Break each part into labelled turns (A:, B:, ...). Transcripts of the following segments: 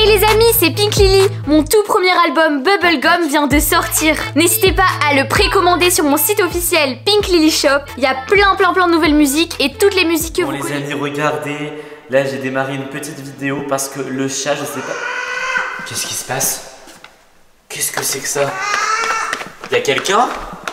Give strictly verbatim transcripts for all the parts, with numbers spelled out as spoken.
A: Hey les amis, c'est Pink Lily. Mon tout premier album Bubblegum vient de sortir. N'hésitez pas à le précommander sur mon site officiel Pink Lily Shop. Il y a plein plein plein de nouvelles musiques et toutes les musiques que
B: bon,
A: vous
B: les
A: connaissez.
B: amis, regardez. Là, j'ai démarré une petite vidéo parce que le chat, je sais pas... Qu'est-ce qui se passe? Qu'est-ce que c'est que ça? Y'a quelqu'un?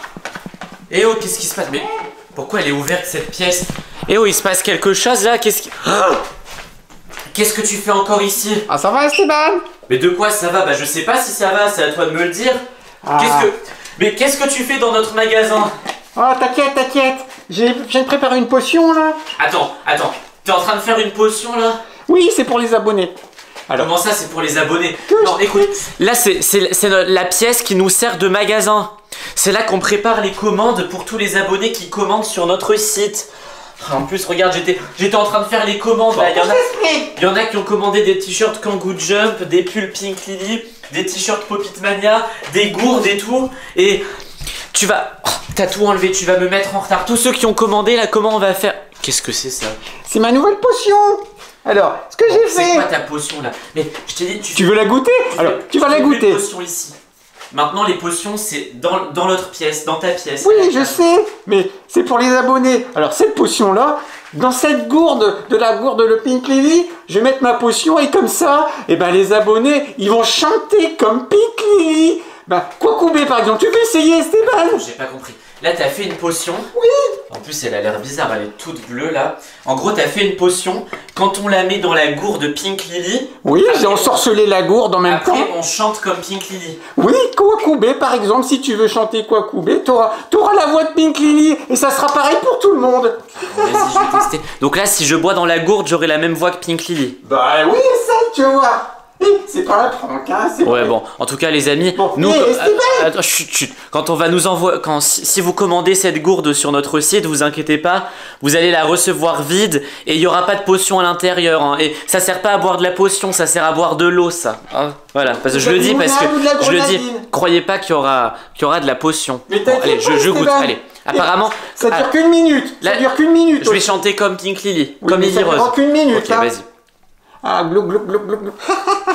B: Eh oh, qu'est-ce qui se passe? Mais pourquoi elle est ouverte cette pièce? Eh oh, il se passe quelque chose là? Qu'est-ce qui... Oh, qu'est-ce que tu fais encore ici?
C: Ah, ça va Esteban?
B: Mais de quoi ça va? Bah je sais pas si ça va, c'est à toi de me le dire.
C: Ah.
B: Qu'est-ce que... Mais qu'est-ce que tu fais dans notre magasin?
C: Oh, t'inquiète, t'inquiète. J'ai viens de préparer une potion là.
B: Attends, attends. T'es en train de faire une potion là?
C: Oui, c'est pour les abonnés.
B: Alors, comment ça, c'est pour les abonnés?
C: Que
B: Non,
C: je...
B: écoute, là, c'est la pièce qui nous sert de magasin. C'est là qu'on prépare les commandes pour tous les abonnés qui commandent sur notre site. En plus, regarde, j'étais j'étais en train de faire les commandes. Là. Il, y en a, il y en a qui ont commandé des t-shirts Kangoo Jump, des pulls Pink Lily, des t-shirts Popit Mania, des gourdes et tout. Et tu vas... Oh, t'as tout enlevé, tu vas me mettre en retard. Tous ceux qui ont commandé, là, comment on va faire? Qu'est-ce que c'est ça?
C: C'est ma nouvelle potion. Alors, ce que
B: bon,
C: j'ai fait...
B: C'est quoi ta potion là? Mais je t'ai dit... Tu,
C: tu veux la goûter?
B: tu
C: Alors,
B: fais,
C: tu vas la
B: fais
C: goûter.
B: Les potions ici. Maintenant, les potions, c'est dans, dans l'autre pièce, dans ta pièce.
C: Oui, je sais, mais c'est pour les abonnés. Alors, cette potion-là, dans cette gourde, de la gourde de le Pink Lily, je vais mettre ma potion et comme ça, eh ben, les abonnés, ils vont chanter comme Pink Lily. Ben, Kwakubé, par exemple. Tu veux essayer, Esteban?
B: J'ai pas compris. Là, t'as fait une potion.
C: Oui.
B: En plus, elle a l'air bizarre, elle est toute bleue là. En gros, t'as fait une potion. Quand on la met dans la gourde Pink Lily.
C: Oui, j'ai ensorcelé la gourde en même
B: après,
C: temps.
B: Après, on chante comme Pink Lily.
C: Oui, Kwakubé, par exemple, si tu veux chanter Kwakubé, t'auras t'auras la voix de Pink Lily et ça sera pareil pour tout le monde.
B: Bon, vas-y, je vais tester. Donc là, si je bois dans la gourde, j'aurai la même voix que Pink Lily.
C: Bah oui, essaye, tu vois. C'est pas un prank, hein, c'est
B: Ouais,
C: vrai.
B: bon, en tout cas, les amis,
C: bon,
B: nous,
C: mais,
B: euh, attends, chut, chut. Quand on va nous envoyer, quand si, si vous commandez cette gourde sur notre site, vous inquiétez pas, vous allez la recevoir vide et il y aura pas de potion à l'intérieur. Hein, et ça sert pas à boire de la potion, ça sert à boire de l'eau, ça. Hein, voilà, parce que je le dis parce que je le dis. Croyez pas qu'il y aura, qu'il y aura de la potion.
C: Mais
B: bon, allez, je, je goûte. Allez, apparemment,
C: ça dure
B: ah,
C: qu'une minute.
B: là,
C: ça dure qu'une minute.
B: Je vais chanter comme Pink Lily,
C: oui,
B: comme
C: mais
B: Lily
C: ça
B: Rose.
C: dure qu'une minute.
B: Ok,
C: hein.
B: vas-y.
C: Ah, glou glou glou glou glou.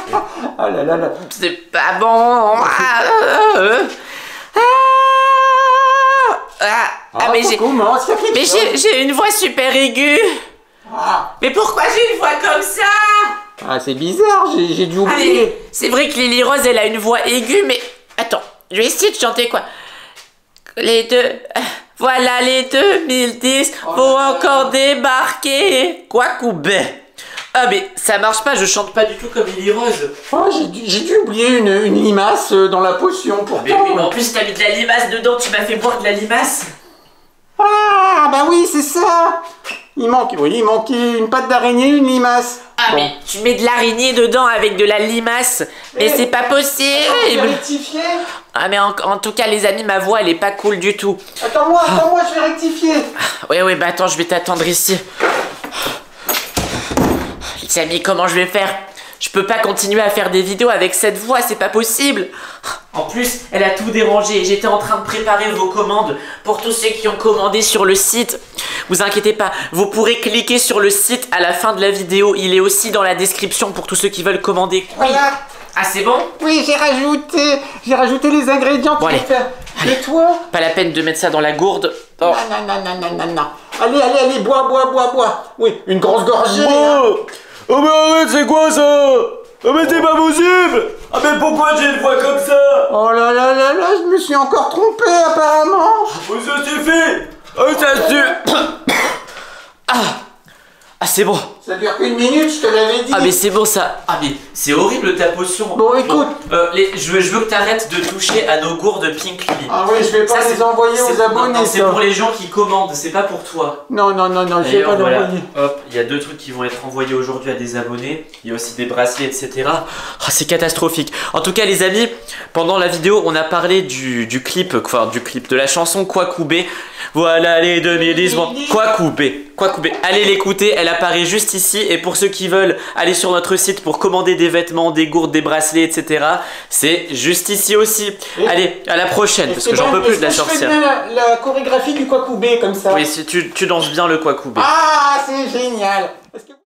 C: Ah là là là.
B: C'est pas bon. Ah, euh, ah, ah,
C: Ah,
B: mais j'ai
C: commence, y a quelque
B: mais
C: chose.
B: j'ai une voix super aiguë.
C: Ah,
B: Mais pourquoi j'ai une voix comme ça?
C: ah c'est bizarre, j'ai dû
B: Ah,
C: oublier.
B: mais c'est vrai que Lily Rose, elle a une voix aiguë, mais attends, je vais essayer de chanter quoi? Les deux, voilà les deux mille dix,
C: Oh
B: vont
C: là
B: encore
C: là.
B: débarquer. Kwakubé. Ah mais ça marche pas, je chante pas du tout comme Lily Rose.
C: Oh, j'ai dû, j'ai dû oublier une, une limace dans la potion pourtant.
B: Mais oui, mais en plus t'as mis de la limace dedans, tu m'as fait boire de la limace.
C: Ah, bah oui, c'est ça. Il manque, oui, il manquait une patte d'araignée, une limace.
B: Ah
C: Bon.
B: mais tu mets de l'araignée dedans avec de la limace. Mais
C: Eh,
B: c'est pas possible.
C: Je vais rectifier.
B: Ah mais en, en tout cas les amis, ma voix elle est pas cool du tout.
C: Attends-moi, attends-moi, je vais rectifier.
B: Ouais ouais bah attends, je vais t'attendre ici. Les amis, comment je vais faire? Je peux pas continuer à faire des vidéos avec cette voix, c'est pas possible. En plus, elle a tout dérangé. J'étais en train de préparer vos commandes pour tous ceux qui ont commandé sur le site. Vous inquiétez pas, vous pourrez cliquer sur le site à la fin de la vidéo. Il est aussi dans la description pour tous ceux qui veulent commander. Oui.
C: Voilà.
B: Ah c'est bon?
C: Oui, j'ai rajouté, j'ai rajouté les ingrédients
B: Bon,
C: pour
B: allez.
C: faire.
B: Allez.
C: Et toi?
B: Pas la peine de mettre ça dans la gourde. Oh.
C: Non, non, non, non, non, non, non. Allez, allez, allez, bois, bois, bois, bois. Oui, une grosse gorgée. hein.
B: Oh mais arrête, c'est quoi ça? Oh mais c'est pas possible! Ah mais pourquoi j'ai une voix comme ça?
C: Oh là là là là, je me suis encore trompé apparemment.
B: Oh ça suffit! Oh ça suffit! Ah! Ah c'est bon!
C: Ça dure qu'une minute, je te l'avais dit.
B: Ah mais c'est bon ça! Ah mais c'est horrible ta potion!
C: Bon, écoute.
B: euh, les, je, veux, je veux que t'arrêtes de toucher à nos gourdes Pink Lily.
C: Ah oui, je vais pas
B: Ça,
C: les
B: c'est-
C: envoyer
B: c'est-
C: aux abonnés,
B: non, non, c'est
C: ça.
B: pour les gens qui commandent, c'est pas pour toi.
C: Non, non, non, non, je vais
B: D'ailleurs,
C: pas
B: voilà,
C: l'envoyer.
B: hop, il y a deux trucs qui vont être envoyés aujourd'hui à des abonnés. Il y a aussi des bracelets, et cetera. Oh, c'est catastrophique. En tout cas, les amis, pendant la vidéo, on a parlé du, du clip, enfin du clip, de la chanson Kwakubé. Voilà les deux mille dix, bon, Kwakubé, Kwakubé. Allez l'écouter, elle apparaît juste ici. Et pour ceux qui veulent aller sur notre site pour commander des vêtements, des gourdes, des bracelets, et cetera, c'est juste ici aussi.
C: Et-
B: Allez, à la prochaine, parce que j'en peux
C: Esteban,
B: plus de la
C: est-ce que je fais
B: sorcière.
C: bien la, la chorégraphie du Kwakubé comme ça.
B: Oui, si tu, tu danses bien le Kwakubé.
C: Ah, c'est génial. Est-ce que-